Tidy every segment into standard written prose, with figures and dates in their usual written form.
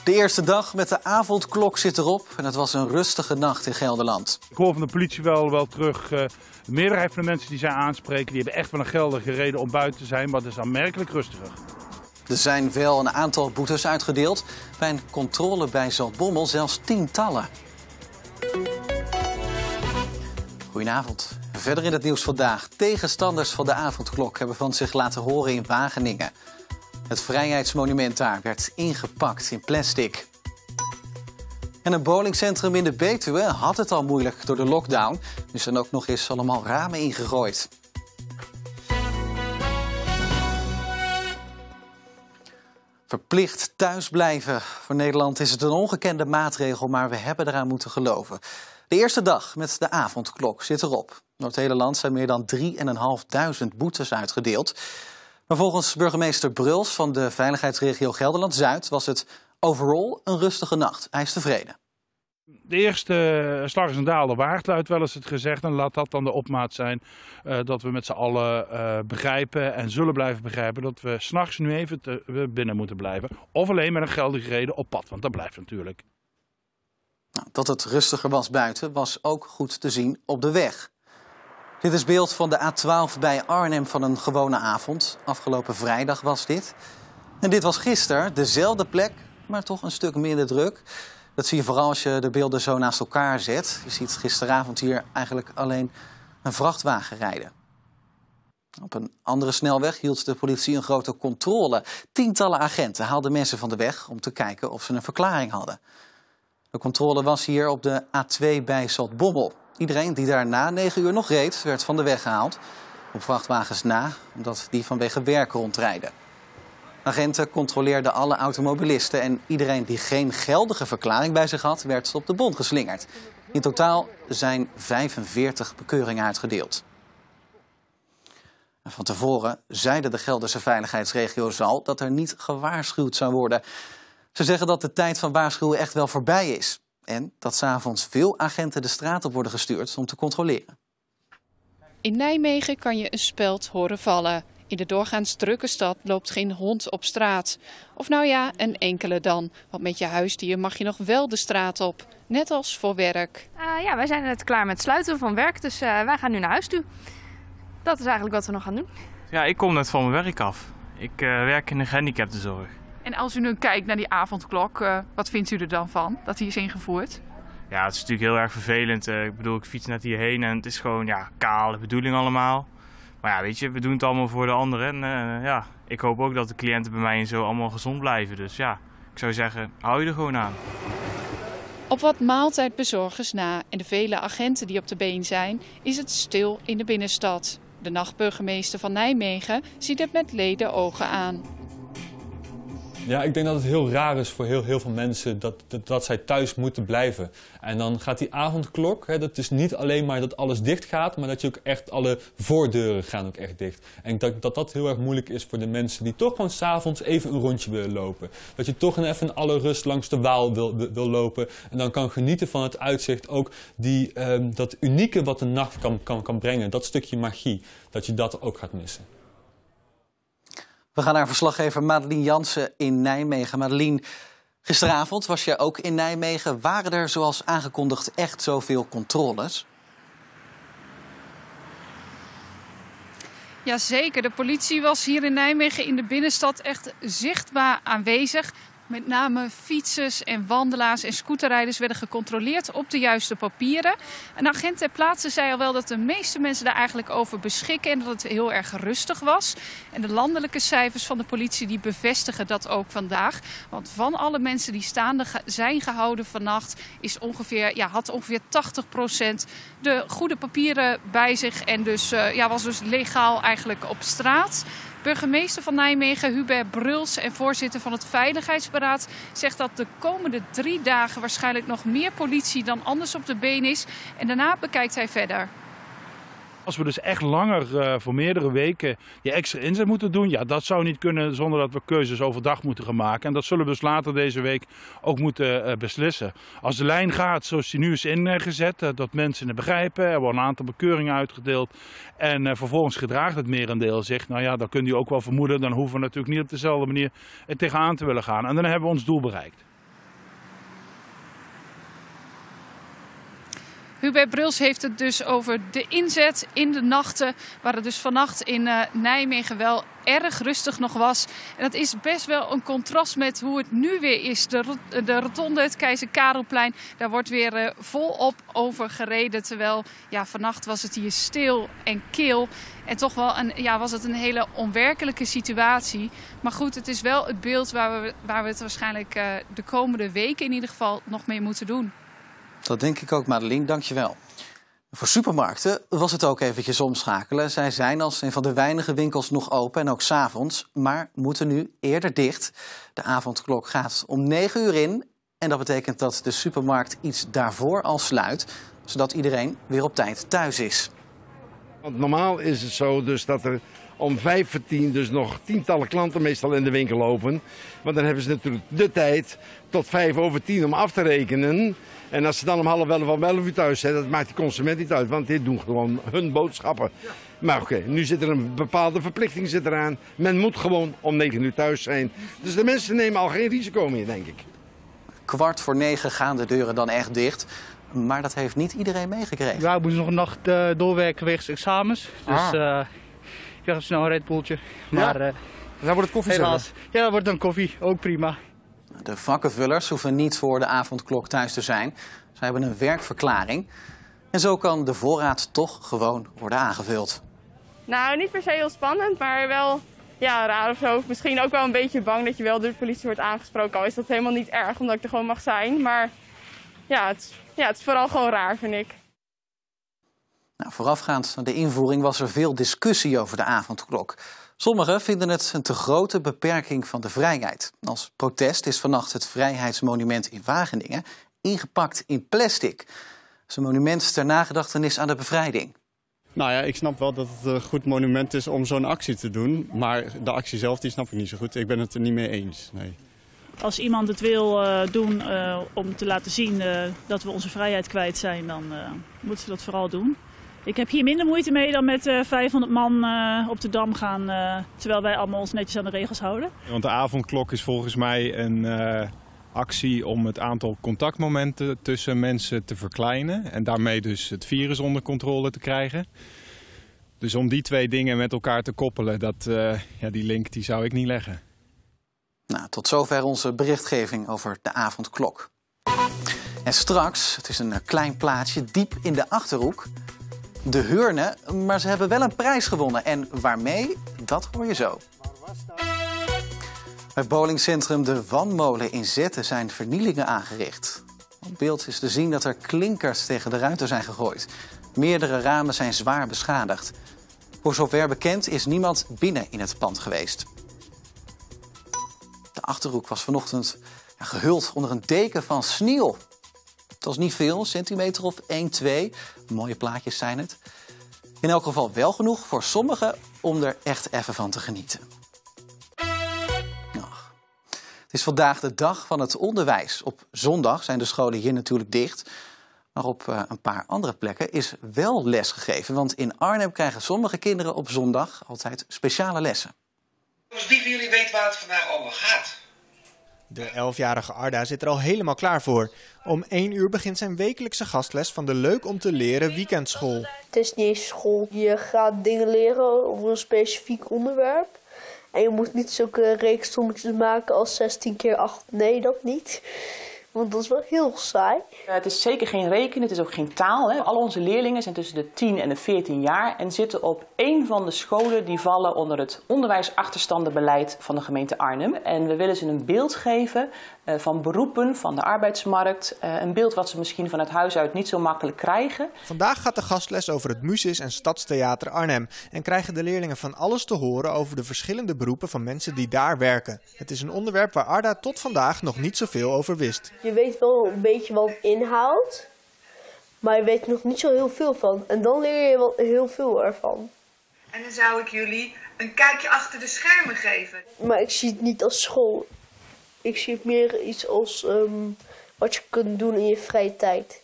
De eerste dag met de avondklok zit erop en het was een rustige nacht in Gelderland. Ik hoor van de politie wel terug. De meerderheid van de mensen die zij aanspreken, die hebben echt wel een geldige reden om buiten te zijn, maar het is aanmerkelijk rustiger. Er zijn wel een aantal boetes uitgedeeld. Bij een controle bij Zaltbommel zelfs tientallen. Goedenavond. Verder in het nieuws vandaag. Tegenstanders van de avondklok hebben van zich laten horen in Wageningen. Het Vrijheidsmonument daar werd ingepakt in plastic. En een bowlingcentrum in de Betuwe had het al moeilijk door de lockdown. Nu zijn ook nog eens allemaal ramen ingegooid. Verplicht thuisblijven. Voor Nederland is het een ongekende maatregel, maar we hebben eraan moeten geloven. De eerste dag met de avondklok zit erop. Door het hele land zijn meer dan 3.500 boetes uitgedeeld. Maar volgens burgemeester Bruls van de veiligheidsregio Gelderland-Zuid was het overal een rustige nacht. Hij is tevreden. De eerste slag is een daalder waard, luidt wel eens het gezegd. En laat dat dan de opmaat zijn dat we met z'n allen begrijpen en zullen blijven begrijpen dat we 's nachts nu even binnen moeten blijven. Of alleen met een geldige reden op pad, want dat blijft natuurlijk. Nou, dat het rustiger was buiten was ook goed te zien op de weg. Dit is beeld van de A12 bij Arnhem van een gewone avond. Afgelopen vrijdag was dit. En dit was gisteren, dezelfde plek, maar toch een stuk minder druk. Dat zie je vooral als je de beelden zo naast elkaar zet. Je ziet gisteravond hier eigenlijk alleen een vrachtwagen rijden. Op een andere snelweg hield de politie een grote controle. Tientallen agenten haalden mensen van de weg om te kijken of ze een verklaring hadden. De controle was hier op de A2 bij Zaltbommel. Iedereen die daar na 9 uur nog reed, werd van de weg gehaald. Op vrachtwagens na, omdat die vanwege werk rondrijden. Agenten controleerden alle automobilisten en iedereen die geen geldige verklaring bij zich had, werd op de bont geslingerd. In totaal zijn 45 bekeuringen uitgedeeld. En van tevoren zeiden de Gelderse veiligheidsregio's al dat er niet gewaarschuwd zou worden. Ze zeggen dat de tijd van waarschuwen echt wel voorbij is. En dat 's avonds veel agenten de straat op worden gestuurd om te controleren. In Nijmegen kan je een speld horen vallen. In de doorgaans drukke stad loopt geen hond op straat. Of nou ja, een enkele dan. Want met je huisdier mag je nog wel de straat op. Net als voor werk. Ja, wij zijn net klaar met sluiten van werk, dus wij gaan nu naar huis toe. Dat is eigenlijk wat we nog gaan doen. Ja, ik kom net van mijn werk af. Ik werk in de gehandicaptenzorg. En als u nu kijkt naar die avondklok, wat vindt u er dan van dat die is ingevoerd? Ja, het is natuurlijk heel erg vervelend. Ik bedoel, ik fiets net hierheen en het is gewoon kale bedoeling allemaal. Maar ja, weet je, we doen het allemaal voor de anderen. En ik hoop ook dat de cliënten bij mij en zo allemaal gezond blijven. Dus ja, ik zou zeggen, hou je er gewoon aan. Op wat maaltijdbezorgers na en de vele agenten die op de been zijn, is het stil in de binnenstad. De nachtburgemeester van Nijmegen ziet het met leden ogen aan. Ja, ik denk dat het heel raar is voor heel veel mensen dat zij thuis moeten blijven. En dan gaat die avondklok, dat is niet alleen maar dat alles dicht gaat, maar dat je ook echt alle voordeuren gaan ook echt dicht. En ik denk dat dat heel erg moeilijk is voor de mensen die toch gewoon 's avonds even een rondje willen lopen. Dat je toch even in alle rust langs de Waal wil lopen en dan kan genieten van het uitzicht. Ook dat unieke wat de nacht kan brengen, dat stukje magie, dat je dat ook gaat missen. We gaan naar verslaggever Madeline Jansen in Nijmegen. Madeline, gisteravond was je ook in Nijmegen. Waren er, zoals aangekondigd, echt zoveel controles? Jazeker, de politie was hier in Nijmegen in de binnenstad echt zichtbaar aanwezig. Met name fietsers en wandelaars en scooterrijders werden gecontroleerd op de juiste papieren. Een agent ter plaatse zei al wel dat de meeste mensen daar eigenlijk over beschikken en dat het heel erg rustig was. En de landelijke cijfers van de politie die bevestigen dat ook vandaag. Want van alle mensen die staande zijn gehouden vannacht had ongeveer 80% de goede papieren bij zich. En dus was dus legaal eigenlijk op straat. Burgemeester van Nijmegen, Hubert Bruls en voorzitter van het Veiligheidsberaad zegt dat de komende 3 dagen waarschijnlijk nog meer politie dan anders op de been is. En daarna bekijkt hij verder. Als we dus echt langer voor meerdere weken die extra inzet moeten doen, ja, dat zou niet kunnen zonder dat we keuzes overdag moeten gaan maken. En dat zullen we dus later deze week ook moeten beslissen. Als de lijn gaat zoals die nu is ingezet, dat mensen het begrijpen, er worden een aantal bekeuringen uitgedeeld en vervolgens gedraagt het merendeel zich, nou ja, dan kunt u ook wel vermoeden, dan hoeven we natuurlijk niet op dezelfde manier tegenaan te willen gaan. En dan hebben we ons doel bereikt. Hubert Bruls heeft het dus over de inzet in de nachten, waar het dus vannacht in Nijmegen wel erg rustig nog was. En dat is best wel een contrast met hoe het nu weer is. De rotonde, het Keizer Karelplein, daar wordt weer volop over gereden. Terwijl vannacht was het hier stil en kil. En toch wel was het een hele onwerkelijke situatie. Maar goed, het is wel het beeld waar we het waarschijnlijk de komende weken in ieder geval nog mee moeten doen. Dat denk ik ook, Madeleine. Dank je wel. Voor supermarkten was het ook eventjes omschakelen. Zij zijn als een van de weinige winkels nog open en ook 's avonds, maar moeten nu eerder dicht. De avondklok gaat om 9 uur in en dat betekent dat de supermarkt iets daarvoor al sluit, zodat iedereen weer op tijd thuis is. Want normaal is het zo dus dat er om 9:55 dus nog tientallen klanten meestal in de winkel lopen. Want dan hebben ze natuurlijk de tijd tot 9:55 om af te rekenen. En als ze dan om 10:30 thuis zijn, dat maakt de consument niet uit. Want die doen gewoon hun boodschappen. Maar oké, nu zit er een bepaalde verplichting eraan. Men moet gewoon om 9 uur thuis zijn. Dus de mensen nemen al geen risico meer, denk ik. 8:45 gaan de deuren dan echt dicht. Maar dat heeft niet iedereen meegekregen. Ja, ik moet nog een nacht doorwerken wegens examens. Dus ik krijg snel een Red Bulltje. Maar dan wordt het koffie helaas. Ja, dat wordt dan koffie. Ook prima. De vakkenvullers hoeven niet voor de avondklok thuis te zijn. Ze hebben een werkverklaring. En zo kan de voorraad toch gewoon worden aangevuld. Nou, niet per se heel spannend, maar wel raar of zo. Misschien ook wel een beetje bang dat je wel door de politie wordt aangesproken. Al is dat helemaal niet erg, omdat ik er gewoon mag zijn. Maar het is vooral gewoon raar, vind ik. Nou, voorafgaand aan de invoering was er veel discussie over de avondklok. Sommigen vinden het een te grote beperking van de vrijheid. Als protest is vannacht het Vrijheidsmonument in Wageningen ingepakt in plastic. Het is een monument ter nagedachtenis aan de bevrijding. Nou ja, ik snap wel dat het een goed monument is om zo'n actie te doen. Maar de actie zelf die snap ik niet zo goed. Ik ben het er niet mee eens. Nee. Als iemand het wil doen om te laten zien dat we onze vrijheid kwijt zijn, dan moeten ze dat vooral doen. Ik heb hier minder moeite mee dan met 500 man op de Dam gaan, terwijl wij allemaal ons netjes aan de regels houden. Want de avondklok is volgens mij een actie om het aantal contactmomenten tussen mensen te verkleinen. En daarmee dus het virus onder controle te krijgen. Dus om die twee dingen met elkaar te koppelen, die link die zou ik niet leggen. Nou, tot zover onze berichtgeving over de avondklok. En straks, het is een klein plaatsje diep in de Achterhoek, de Heurne, maar ze hebben wel een prijs gewonnen. En waarmee, dat hoor je zo. Bij bowlingcentrum De Wanmolen in Zetten zijn vernielingen aangericht. Op beeld is te zien dat er klinkers tegen de ruiten zijn gegooid. Meerdere ramen zijn zwaar beschadigd. Voor zover bekend is niemand binnen in het pand geweest. De Achterhoek was vanochtend gehuld onder een deken van sneeuw. Het was niet veel, een centimeter of 1, 2. Mooie plaatjes zijn het. In elk geval wel genoeg voor sommigen om er echt even van te genieten. Het is vandaag de dag van het onderwijs. Op zondag zijn de scholen hier natuurlijk dicht. Maar op een paar andere plekken is wel les gegeven. Want in Arnhem krijgen sommige kinderen op zondag altijd speciale lessen. Dus wie van jullie weet waar het vandaag allemaal gaat? De 11-jarige Arda zit er al helemaal klaar voor. Om 1 uur begint zijn wekelijkse gastles van de Leuk om te leren weekendschool. Het is niet eens school. Je gaat dingen leren over een specifiek onderwerp. En je moet niet zulke reekssommetjes maken als 16 keer 8. Nee, dat niet. Want dat is wel heel saai. Het is zeker geen rekenen, het is ook geen taal. Hè. Al onze leerlingen zijn tussen de 10 en de 14 jaar en zitten op 1 van de scholen die vallen onder het onderwijsachterstandenbeleid van de gemeente Arnhem. En we willen ze een beeld geven van beroepen, van de arbeidsmarkt. Een beeld wat ze misschien vanuit huis uit niet zo makkelijk krijgen. Vandaag gaat de gastles over het Musis en Stadstheater Arnhem. En krijgen de leerlingen van alles te horen over de verschillende beroepen van mensen die daar werken. Het is een onderwerp waar Arda tot vandaag nog niet zoveel over wist. Je weet wel een beetje wat het inhoudt, maar je weet er nog niet zo heel veel van. En dan leer je wel heel veel ervan. En dan zou ik jullie een kijkje achter de schermen geven. Maar ik zie het niet als school. Ik zie het meer iets als wat je kunt doen in je vrije tijd.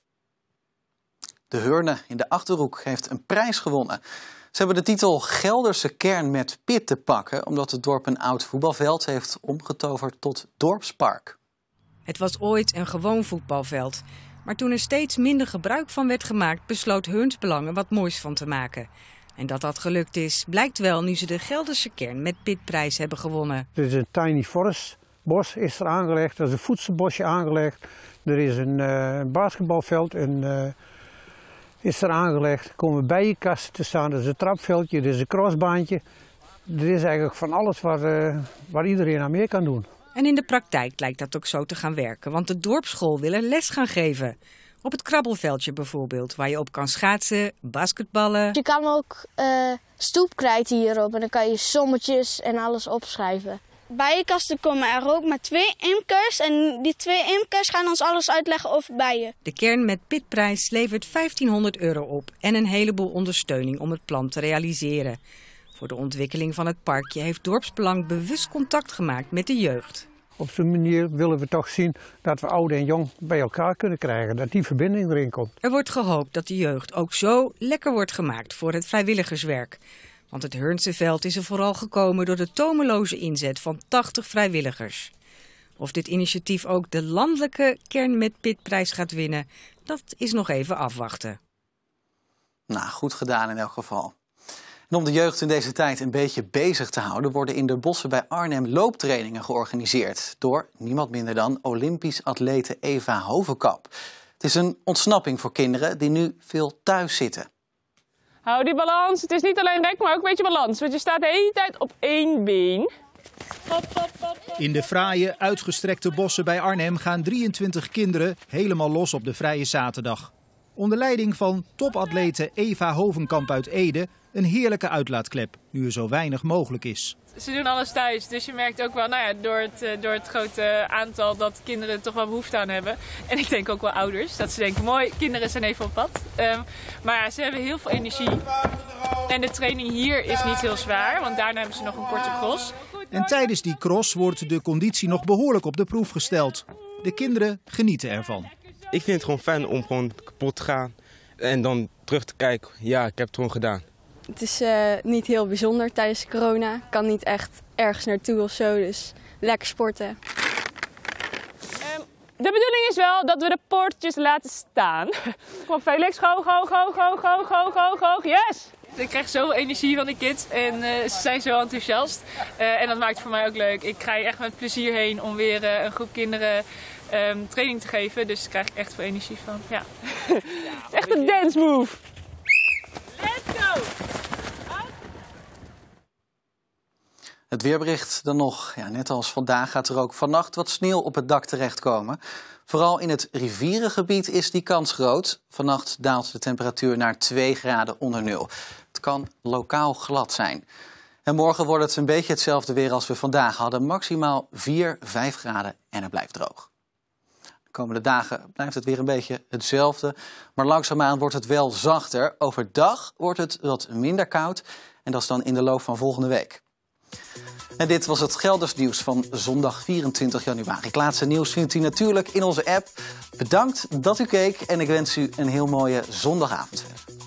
De Heurne in de Achterhoek heeft een prijs gewonnen. Ze hebben de titel Gelderse kern met pit te pakken, omdat het dorp een oud voetbalveld heeft omgetoverd tot dorpspark. Het was ooit een gewoon voetbalveld. Maar toen er steeds minder gebruik van werd gemaakt, besloot Heurns Belang er wat moois van te maken. En dat dat gelukt is, blijkt wel nu ze de Gelderse Kern met Pitprijs hebben gewonnen. Er is een tiny forest bos is er aangelegd, er is een voedselbosje aangelegd. Er is een basketbalveld is er aangelegd. Er komen bijenkasten te staan, er is een trapveldje, er is een crossbaantje. Er is eigenlijk van alles waar iedereen aan mee kan doen. En in de praktijk lijkt dat ook zo te gaan werken, want de dorpsschool wil er les gaan geven. Op het krabbelveldje bijvoorbeeld, waar je op kan schaatsen, basketballen. Je kan ook stoepkrijten hierop en dan kan je sommetjes en alles opschrijven. Bijenkasten komen er ook met 2 imkers en die 2 imkers gaan ons alles uitleggen over bijen. De Kern met Pitprijs levert €1500 op en een heleboel ondersteuning om het plan te realiseren. Voor de ontwikkeling van het parkje heeft Dorpsbelang bewust contact gemaakt met de jeugd. Op zo'n manier willen we toch zien dat we oud en jong bij elkaar kunnen krijgen, dat die verbinding erin komt. Er wordt gehoopt dat de jeugd ook zo lekker wordt gemaakt voor het vrijwilligerswerk. Want het Heurnse veld is er vooral gekomen door de tomeloze inzet van 80 vrijwilligers. Of dit initiatief ook de landelijke Kern met Pitprijs gaat winnen, dat is nog even afwachten. Nou, goed gedaan in elk geval. En om de jeugd in deze tijd een beetje bezig te houden, worden in de bossen bij Arnhem looptrainingen georganiseerd door niemand minder dan Olympisch atlete Eva Hovenkamp. Het is een ontsnapping voor kinderen die nu veel thuis zitten. Hou die balans. Het is niet alleen rek, maar ook een beetje balans. Want je staat de hele tijd op 1 been. Hop, hop, hop, hop. In de fraaie, uitgestrekte bossen bij Arnhem gaan 23 kinderen helemaal los op de vrije zaterdag. Onder leiding van topatlete Eva Hovenkamp uit Ede een heerlijke uitlaatklep, nu er zo weinig mogelijk is. Ze doen alles thuis, dus je merkt ook wel, door het grote aantal dat kinderen er toch wel behoefte aan hebben. En ik denk ook wel ouders, dat ze denken, mooi, kinderen zijn even op pad. Maar ja, ze hebben heel veel energie. En de training hier is niet heel zwaar, want daarna hebben ze nog een korte cross. En tijdens die cross wordt de conditie nog behoorlijk op de proef gesteld. De kinderen genieten ervan. Ik vind het gewoon fijn om gewoon kapot te gaan en dan terug te kijken. Ja, ik heb het gewoon gedaan. Het is niet heel bijzonder tijdens corona. Ik kan niet echt ergens naartoe of zo, dus lekker sporten. De bedoeling is wel dat we de poortjes laten staan. Kom op Felix, hoog, hoog, hoog, hoog, hoog, hoog, hoog, hoog, yes! Ik krijg zoveel energie van die kids en ze zijn zo enthousiast. En dat maakt het voor mij ook leuk. Ik ga hier echt met plezier heen om weer een groep kinderen training te geven. Dus daar krijg ik echt veel energie van. Ja. Het is echt een dance move. Let's go! Het weerbericht dan nog. Ja, net als vandaag gaat er ook vannacht wat sneeuw op het dak terechtkomen. Vooral in het rivierengebied is die kans groot. Vannacht daalt de temperatuur naar 2 graden onder nul. Het kan lokaal glad zijn. En morgen wordt het een beetje hetzelfde weer als we vandaag hadden. Maximaal 4, 5 graden en het blijft droog. De komende dagen blijft het weer een beetje hetzelfde. Maar langzaamaan wordt het wel zachter. Overdag wordt het wat minder koud. En dat is dan in de loop van volgende week. En dit was het Gelders nieuws van zondag 24 januari. Het laatste nieuws vindt u natuurlijk in onze app. Bedankt dat u keek en ik wens u een heel mooie zondagavond verder.